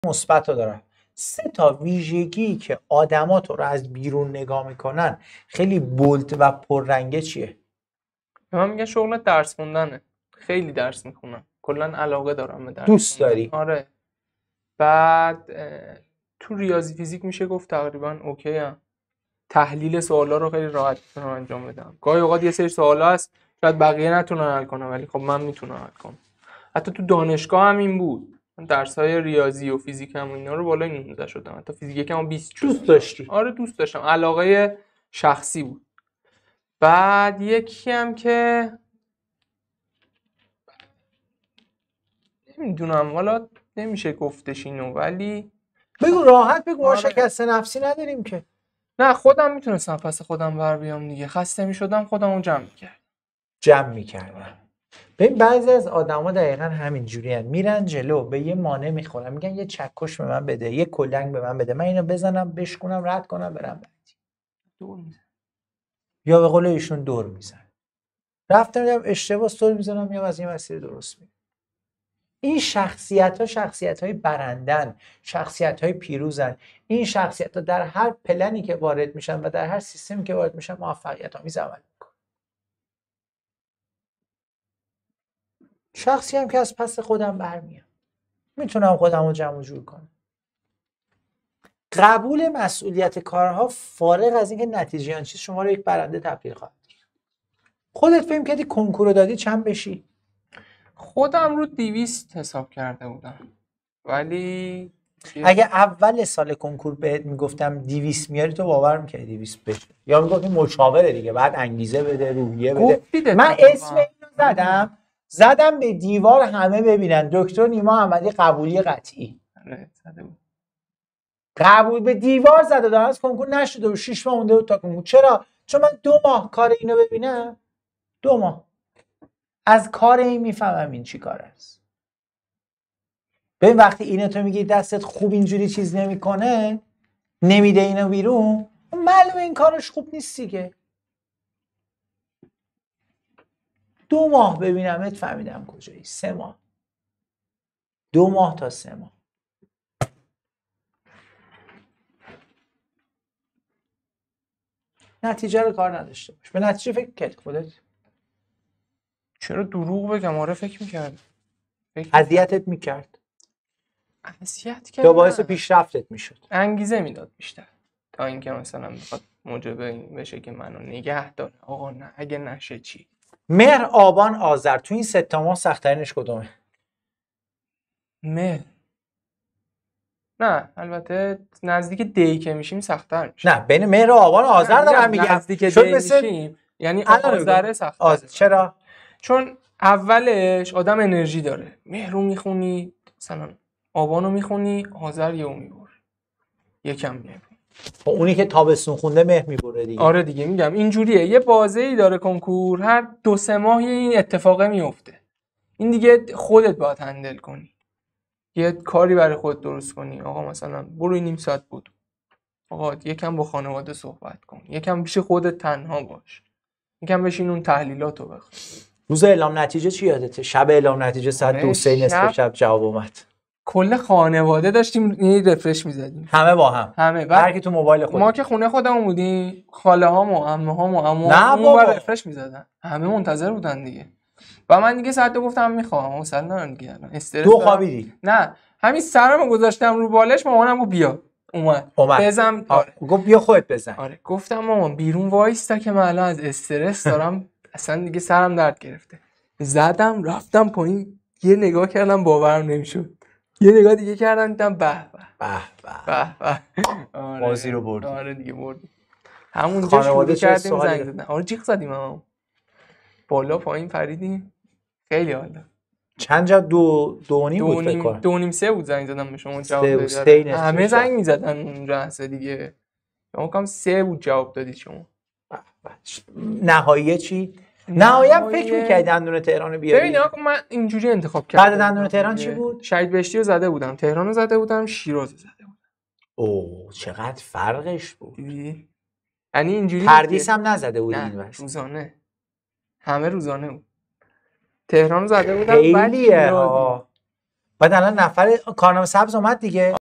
مثبت رو دارم. 3 تا ویژگی که آدما تو رو از بیرون نگاه میکنن خیلی بولد و پررنگه چیه؟ من میگم شغل درس خوندنه. خیلی درس میخونم. کلا علاقه دارم به درس. دوست خوندن. داری؟ آره. بعد تو ریاضی فیزیک میشه گفت تقریبا اوکی ام. تحلیل سوالا رو خیلی راحت میتونم انجام بدم. گاهی اوقات یه سری سوالا هست شاید بقیه نتونن حل کنن ولی خب من میتونم حل کنم. حتی تو دانشگاه هم این بود. من درس‌های ریاضی و فیزیک هم اینا رو بالای 19 شدم. حتی فیزیک یکم 20 شدم. دوست داشتی؟ آره دوست داشتم. علاقه شخصی بود. بعد یکی هم که نمیدونم والا نمیشه گفتش اینو ولی بگو راحت بگو. ما آره. شکست نفسی نداریم که. نه خودم میتونستم پس خودم بر بیام دیگه. خسته میشدم خودمو جمع میکردم. ببین بعضی از آدما دقیقا همین جوریان، میرن جلو به یه مانع میخورن، میگن یه چکش به من بده، یه کلنگ به من بده، من اینو بزنم بشکنم رد کنم برم بعدی. دور میزنم. یا به قول ایشون دور میزن. رفتم دیدم اشتباه دور میزنم یا از این مسیر درست میرم. این شخصیت‌های برندن، شخصیت‌های پیروزن. این شخصیت‌ها در هر پلنی که وارد میشن و در هر سیستمی که وارد میشن موفقیت‌آمیز عمل میکنن. شخصی هم که از پس خودم برمیام، میتونم خودم رو جمع و جور کنم. قبول مسئولیت کارها فارغ از اینکه نتیجه آن چیز شما رو یک برنده تبدیل خواهد کرد. خودت فهم کردی کنکور رو دادی چند بشی؟ خودم رو 200 حساب کرده بودم ولی اگه اول سال کنکور بهت میگفتم 200 میاری تو باور میکردی 200 بشه، یا میگفتی مشاوره دیگه بعد انگیزه بده روحیه بده. من اسم اینو زدم به دیوار همه ببینن. دکتر نیما احمدی قبولی قطعی. قبول به دیوار زده دارم از کنکور نشده و 6 ماه مونده بود تا کنکور. چرا؟ چون من 2 ماه کار اینو ببینم. 2 ماه از کار این میفهمم این چی کار است. ببین وقتی اینو تو میگی دستت خوب اینجوری چیز نمیکنه، نمیده اینو بیرون، معلومه این کارش خوب نیست دیگه. 2 ماه ببینمت فهمیدم کجایی. 3 ماه. 2 ماه تا 3 ماه. نتیجه رو کار نداشته باش. به نتیجه فکر کردی خودت؟ چرا دروغ بگم؟ آره فکر میکردم. اذیتت میکرد؟ اذیت کرد یا باعث پیشرفتت میشد؟ انگیزه میداد بیشتر تا اینکه مثلا بخواد موجب این بشه که منو نگه داره. آقا نه اگه نشه چی؟ مهر، آبان، آذر تو این 3 تا ماه سخت‌ترینش کدومه؟ مهر. نه البته نزدیک دی که میشیم سخت‌تر میشه. نه بین مهر و آبان و آذر دارم میگم. نزدیک دی میشیم یعنی آذر سخت‌تر. چرا؟ چون اولش آدم انرژی داره. مهر رو میخونی مثلا، آبان رو میخونی، آذر یهو میبره یکم میبره. اونی که تابستون خونده مهر میبره دیگه. آره دیگه میگم اینجوریه. یه بازه‌ای داره کنکور، هر 2-3 ماه این اتفاقه میفته. این دیگه خودت باید هندل کنی. یه کاری برای خودت درست کنی. آقا مثلا برو نیم ساعت بود. آقا یکم با خانواده صحبت کن. یکم پیش خودت تنها باش. یکم بشین اون تحلیلاتو بخون. روز اعلام نتیجه چی یادته؟ شب اعلام نتیجه ساعت 2-3 نصف شب جواب اومد. کل خانواده داشتیم این رفرش می‌زدیم. همه با هم. همه. هر کی تو موبایل خود. ما که خونه خودمون بودیم، خاله هام و عمه هام و عمو اون رفرش می‌زدن. همه منتظر بودن دیگه. و من دیگه ساعت 2 گفتم میخوام. مثلا دیگه استرس 2 خوابیدی؟ نه، همین سرمو گذاشتم رو بالش، مامانم گفت بیا. اومد. بزن. آره. گفت بیا خودت بزن. آره گفتم مامان بیرون وایستا که من الان از استرس دارم اصلا دیگه سرم درد گرفته. زدم رفتم پایین، یه نگاه کردم باورم نمیشد. یه نگاه دیگه کردم دیدم به به بازی رو بردی. آره دیگه بردی. همونجا شروع کردیم زنگ زدن. آره جیغ زدیم هم. بالا پایین پریدیم. خیلی حالا. چند جا 2.5 بود فکر کنم. 2.5-3 بود زنگ زدم به شما جواب دادید. همه زنگ می‌زدن اونجا هست دیگه. شما کم 3 بود جواب دادید شما. نهاییه چی؟ نهایی‌ام فکر می‌کردی دندون تهران بیاری؟ ببین آقا من اینجوری انتخاب کردم. بعد دندون تهران چی بود؟ شهید بهشتی رو زده بودم، تهران رو زده بودم، شیراز رو زده بودم. اوه چقدر فرقش بود. یعنی اینجوری پردیس هم نزده بودی این واسه. روزانه. همه روزانه بود. تهران رو زده بودم بعد خیلیه ها. بعد الان نفر کارنامه سبز اومد دیگه.